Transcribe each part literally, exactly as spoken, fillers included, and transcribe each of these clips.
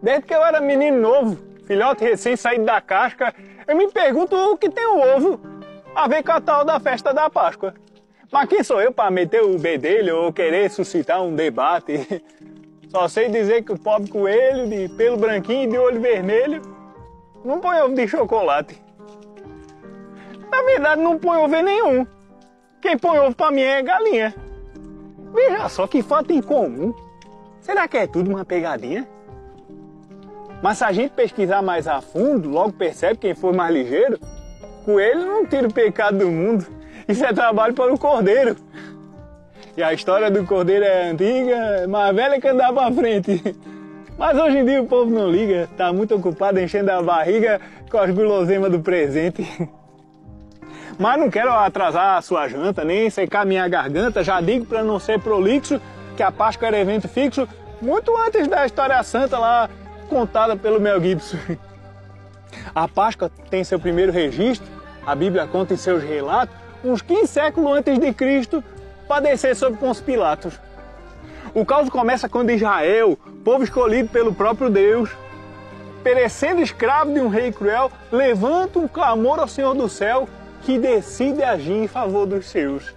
Desde que eu era menino novo, filhote recém saído da casca, eu me pergunto o que tem o ovo a ver com a tal da festa da Páscoa. Mas quem sou eu para meter o bedelho ou querer suscitar um debate? Só sei dizer que o pobre coelho de pelo branquinho e de olho vermelho não põe ovo de chocolate. Na verdade, não põe ovo nenhum. Quem põe ovo para mim é galinha. Veja só que fato incomum. Será que é tudo uma pegadinha? Mas se a gente pesquisar mais a fundo, logo percebe quem for mais ligeiro. Coelho não tira o pecado do mundo. Isso é trabalho para o cordeiro. E a história do cordeiro é antiga, mais velha que andar para frente. Mas hoje em dia o povo não liga, tá muito ocupado enchendo a barriga com as guloseimas do presente. Mas não quero atrasar a sua janta, nem secar minha garganta, já digo para não ser prolixo que a Páscoa era evento fixo muito antes da história santa lá contada pelo Mel Gibson. A Páscoa tem seu primeiro registro, a Bíblia conta em seus relatos, uns quinze séculos antes de Cristo, padecer sob Pôncio Pilatos. O caos começa quando Israel, povo escolhido pelo próprio Deus, perecendo escravo de um rei cruel, levanta um clamor ao Senhor do céu que decide agir em favor dos seus.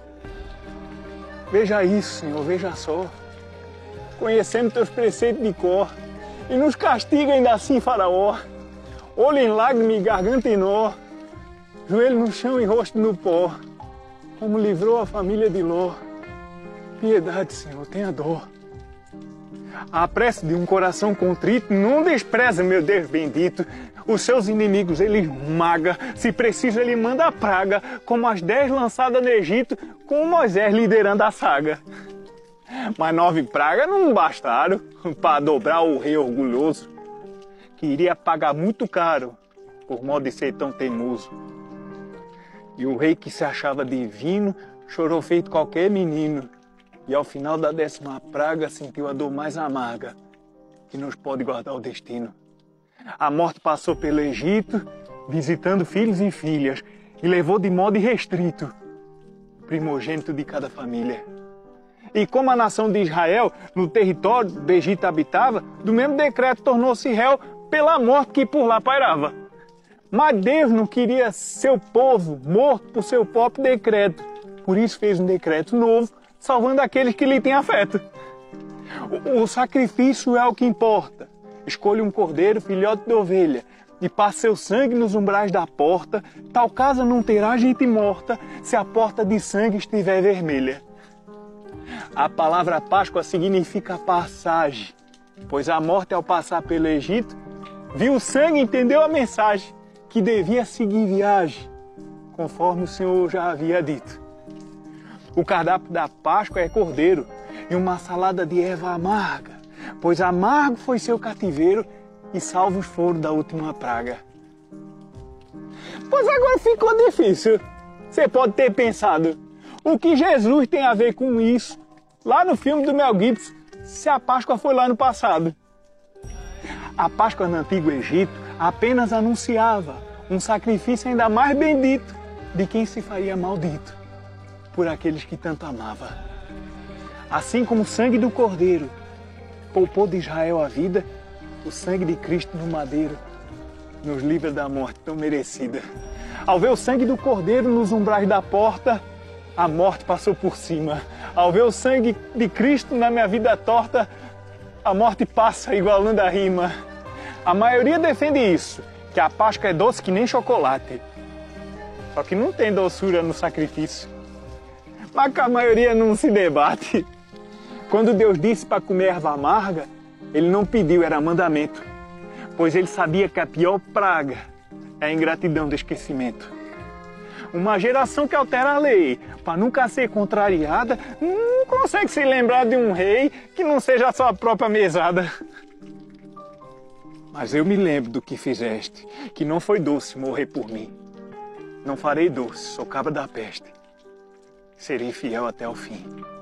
Veja isso, Senhor, veja só. Conhecendo teus preceitos de cor e nos castiga ainda assim, Faraó. Olho em lágrima e garganta em nó, joelho no chão e rosto no pó, como livrou a família de Ló. Piedade, Senhor, tenha dó. A prece de um coração contrito não despreza, meu Deus bendito. Os seus inimigos ele esmaga, se preciso ele manda a praga, como as dez lançadas no Egito, com Moisés liderando a saga. Mas nove pragas não bastaram para dobrar o rei orgulhoso, que iria pagar muito caro por modo de ser tão teimoso. E o rei que se achava divino chorou feito qualquer menino, e ao final da décima praga sentiu a dor mais amarga que nos pode guardar o destino. A morte passou pelo Egito, visitando filhos e filhas, e levou de modo irrestrito o primogênito de cada família. E como a nação de Israel, no território do Egito habitava, do mesmo decreto tornou-se réu pela morte que por lá pairava. Mas Deus não queria seu povo morto por seu próprio decreto. Por isso fez um decreto novo, salvando aqueles que lhe têm afeto. O, o sacrifício é o que importa. Escolha um cordeiro, filhote de ovelha, e passe seu sangue nos umbrais da porta. Tal casa não terá gente morta, se a porta de sangue estiver vermelha. A palavra Páscoa significa passagem, pois a morte, ao passar pelo Egito, viu o sangue e entendeu a mensagem, que devia seguir viagem, conforme o Senhor já havia dito. O cardápio da Páscoa é cordeiro e uma salada de erva amarga, pois amargo foi seu cativeiro e salvos foram da última praga. Pois agora ficou difícil. Você pode ter pensado, o que Jesus tem a ver com isso? Lá no filme do Mel Gibson, se a Páscoa foi lá no passado. A Páscoa no Antigo Egito apenas anunciava um sacrifício ainda mais bendito de quem se faria maldito por aqueles que tanto amava. Assim como o sangue do Cordeiro poupou de Israel a vida, o sangue de Cristo no madeiro nos livra da morte tão merecida. Ao ver o sangue do Cordeiro nos umbrais da porta, a morte passou por cima. Ao ver o sangue de Cristo na minha vida torta, a morte passa igualando a rima. A maioria defende isso, que a Páscoa é doce que nem chocolate. Só que não tem doçura no sacrifício. Mas que a maioria não se debate. Quando Deus disse para comer erva amarga, Ele não pediu, era mandamento. Pois Ele sabia que a pior praga é a ingratidão do esquecimento. Uma geração que altera a lei, para nunca ser contrariada, não consegue se lembrar de um rei que não seja a sua própria mesada. Mas eu me lembro do que fizeste, que não foi doce morrer por mim. Não farei doce, sou cabra da peste. Serei fiel até o fim.